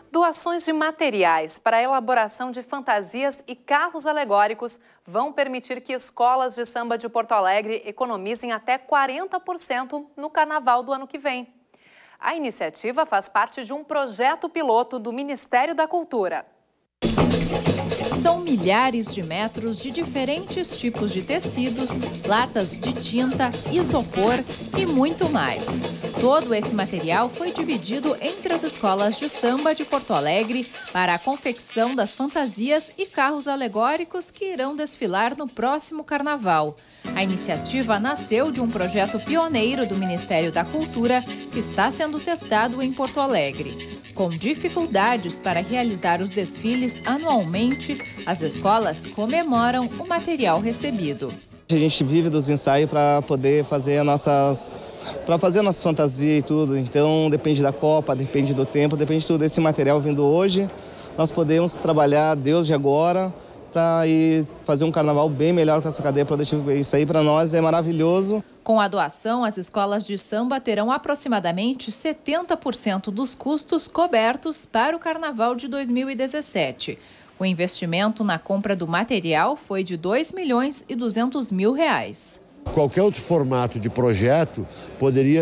Doações de materiais para a elaboração de fantasias e carros alegóricos vão permitir que escolas de samba de Porto Alegre economizem até 40% no carnaval do ano que vem. A iniciativa faz parte de um projeto piloto do Ministério da Cultura. São milhares de metros de diferentes tipos de tecidos, latas de tinta, isopor e muito mais. Todo esse material foi dividido entre as escolas de samba de Porto Alegre para a confecção das fantasias e carros alegóricos que irão desfilar no próximo carnaval. A iniciativa nasceu de um projeto pioneiro do Ministério da Cultura que está sendo testado em Porto Alegre. Com dificuldades para realizar os desfiles anualmente, as escolas comemoram o material recebido. A gente vive dos ensaios para poder fazer nossas fantasias e tudo. Então depende da Copa, depende do tempo, depende de tudo. Esse material vindo hoje, nós podemos trabalhar desde agora para ir fazer um carnaval bem melhor com essa cadeia produtiva. Isso aí para nós é maravilhoso. Com a doação, as escolas de samba terão aproximadamente 70% dos custos cobertos para o carnaval de 2017. O investimento na compra do material foi de R$ 2.200.000. Qualquer outro formato de projeto poderia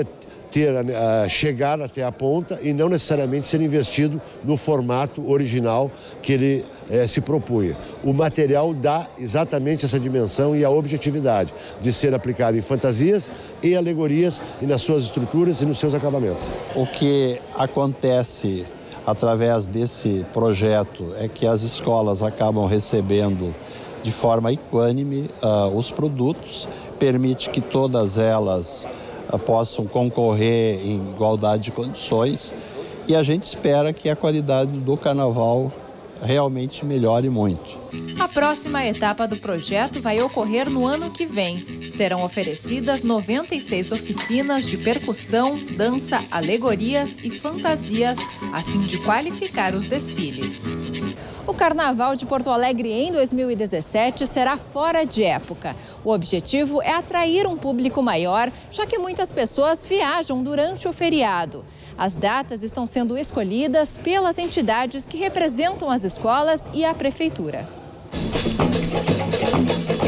chegar até a ponta e não necessariamente ser investido no formato original que ele se propunha. O material dá exatamente essa dimensão e a objetividade de ser aplicado em fantasias e alegorias e nas suas estruturas e nos seus acabamentos. O que acontece através desse projeto é que as escolas acabam recebendo de forma equânime os produtos, permite que todas elas possam concorrer em igualdade de condições e a gente espera que a qualidade do carnaval realmente melhore muito. A próxima etapa do projeto vai ocorrer no ano que vem. Serão oferecidas 96 oficinas de percussão, dança, alegorias e fantasias, a fim de qualificar os desfiles. O Carnaval de Porto Alegre em 2017 será fora de época. O objetivo é atrair um público maior, já que muitas pessoas viajam durante o feriado. As datas estão sendo escolhidas pelas entidades que representam as escolas e a prefeitura.